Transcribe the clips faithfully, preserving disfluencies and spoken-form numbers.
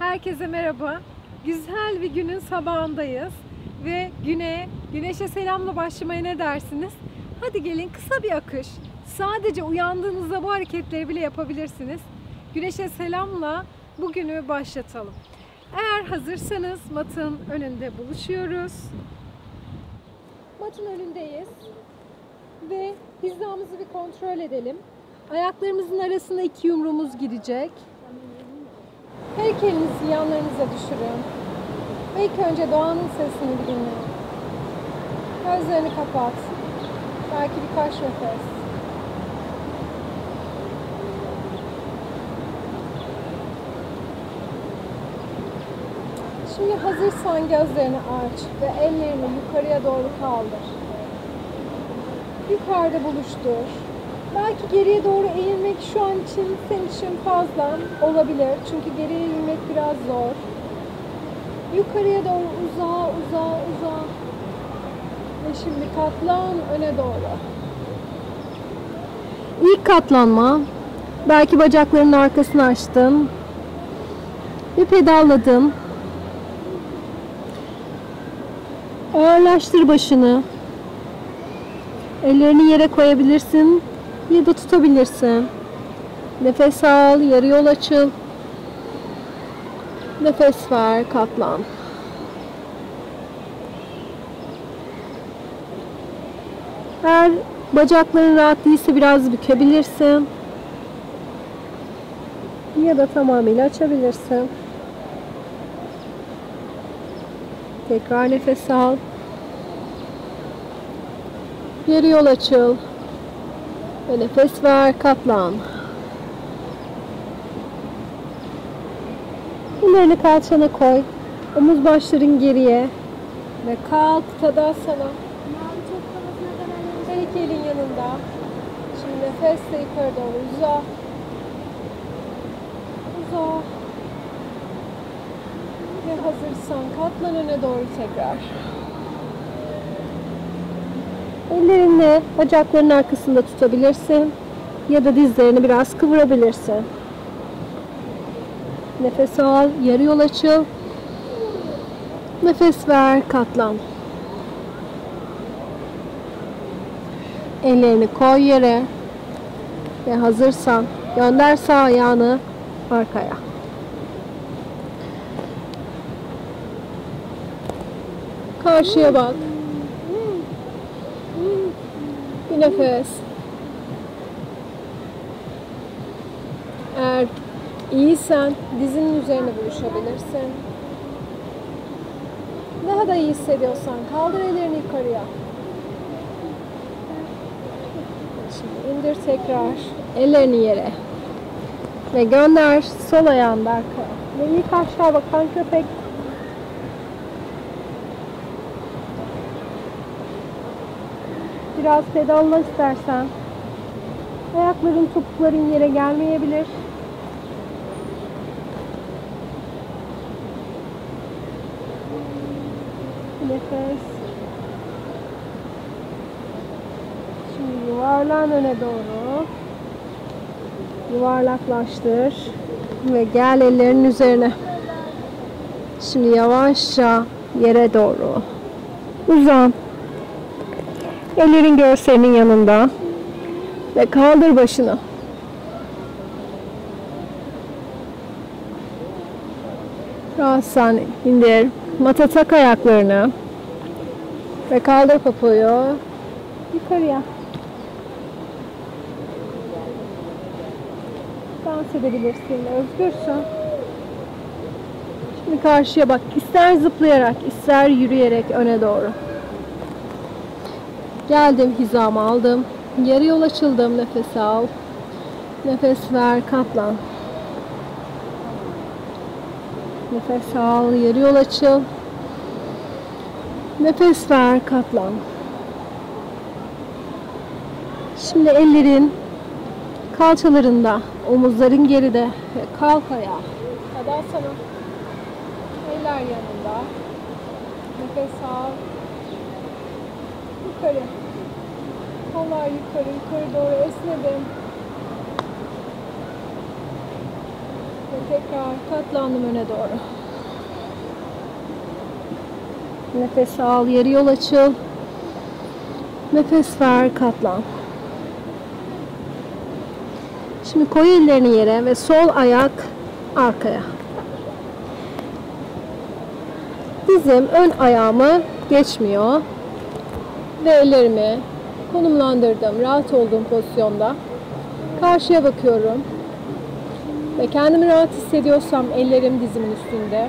Herkese merhaba. Güzel bir günün sabahındayız ve güne, güneşe selamla başlamaya ne dersiniz? Hadi gelin, kısa bir akış. Sadece uyandığınızda bu hareketleri bile yapabilirsiniz. Güneşe selamla bugünü başlatalım. Eğer hazırsanız matın önünde buluşuyoruz. Matın önündeyiz ve hizamızı bir kontrol edelim. Ayaklarımızın arasına iki yumruğumuz girecek. Her iki elinizi yanlarınıza düşürün. Ve ilk önce doğanın sesini bir dinle. Gözlerini kapat. Belki birkaç nefes. Şimdi hazırsan gözlerini aç ve ellerini yukarıya doğru kaldır. Yukarıda buluştur. Belki geriye doğru eğilmek şu an için senin için fazla olabilir. Çünkü geriye eğilmek biraz zor. Yukarıya doğru uzağa uzağa uzağa. Ve şimdi katlan öne doğru. İlk katlanma. Belki bacaklarının arkasını açtın. Bir pedalladın. Ağırlaştır başını. Ellerini yere koyabilirsin ya da tutabilirsin. Nefes al, yarı yol açıl. Nefes ver, katlan. Eğer bacakların rahat değilse biraz bükebilirsin. Ya da tamamıyla açabilirsin. Tekrar nefes al. Yarı yol açıl. Ve nefes ver, katlan. Ellerini kalçana koy. Omuz başların geriye. Ve kalk Tadasana. Her iki elin yanında. Şimdi nefesle yukarı doğru uza. Uza. Ve hazırsan katlan öne doğru tekrar. Ellerinle bacaklarının arkasında tutabilirsin ya da dizlerini biraz kıvırabilirsin. Nefes al, yarı yol açıl. Nefes ver, katlan. Ellerini koy yere ve hazırsan gönder sağ ayağını arkaya. Karşıya bak. Bir nefes. Eğer iyisen dizinin üzerine buluşabilirsin. Daha da iyi hissediyorsan kaldır ellerini yukarıya. Şimdi indir tekrar ellerini yere. Ve gönder sol ayağını arkaya. Ve ilk aşağı bakan köpek. Biraz pedalla istersen. Ayakların, topukların yere gelmeyebilir. Nefes. Şimdi yuvarlan öne doğru. Yuvarlaklaştır. Ve gel ellerinin üzerine. Şimdi yavaşça yere doğru uzan. Ellerin göğüslerinin yanında. Ve kaldır başını. Rahatsan indir. Mata tak ayaklarını. Ve kaldır popoyu. Yukarıya. Dans edebilirsin. Özgürsün. Şimdi karşıya bak. İster zıplayarak, ister yürüyerek öne doğru. Geldim, hizamı aldım. Yarı yol açıldım. Nefes al. Nefes ver, katlan. Nefes al, yarı yol açıl. Nefes ver, katlan. Şimdi ellerin kalçalarında, omuzların geride ve kalk ayağa. Tadasana. Eller yanında. Nefes al. Yukarı. Kollar yukarı, yukarı doğru esnedim. Ve Tekrar katlandım öne doğru. Nefes al, yarı yol açıl. Nefes ver, katlan. Şimdi koy ellerini yere ve sol ayak arkaya. Dizim ön ayağımı geçmiyor. Ve ellerimi konumlandırdım. Rahat olduğum pozisyonda. Karşıya bakıyorum. Ve kendimi rahat hissediyorsam ellerim dizimin üstünde.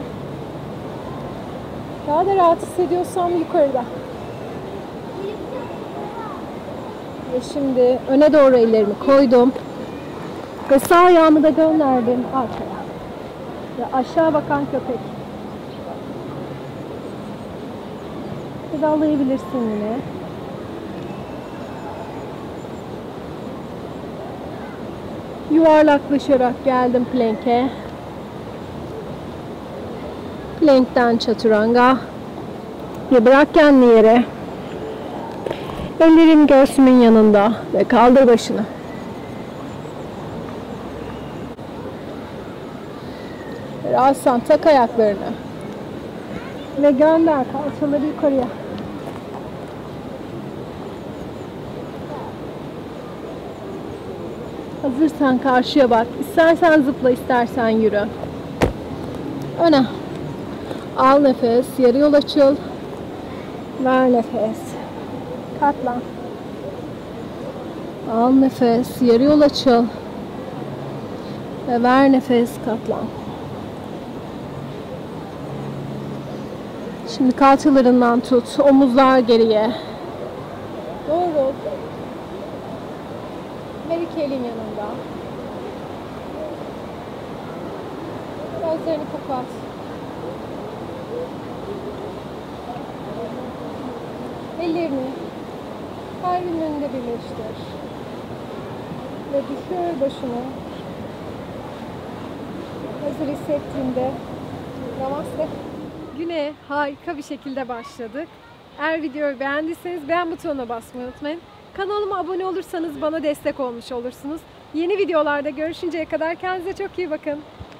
Daha da rahat hissediyorsam yukarıda. Ve şimdi öne doğru ellerimi koydum. Ve sağ ayağımı da gönderdim arkaya. Ve aşağı bakan köpek. Pedalayabilirsin yine. Yuvarlaklaşarak geldim plank'e. Plank'ten çaturanga. Ve bırak kendini yere. Ellerin göğsümün yanında. Ve kaldır başını. Rahatsan tak ayaklarını. Ve gönder kalçaları yukarıya. Hazırsan karşıya bak. İstersen zıpla, istersen yürü. Öne. Al nefes. Yarı yol açıl. Ver nefes. Katlan. Al nefes. Yarı yol açıl. Ve ver nefes. Katlan. Şimdi kalçalarından tut. Omuzlar geriye. Doğru. Her iki elin yanında. Gözlerini kapat. Ellerini kalbinin önünde birleştir. Ve düşür başını. Hazır hissettiğinde namaste. Güne harika bir şekilde başladık. Eğer videoyu beğendiyseniz beğen butonuna basmayı unutmayın. Kanalıma abone olursanız bana destek olmuş olursunuz. Yeni videolarda görüşünceye kadar kendinize çok iyi bakın.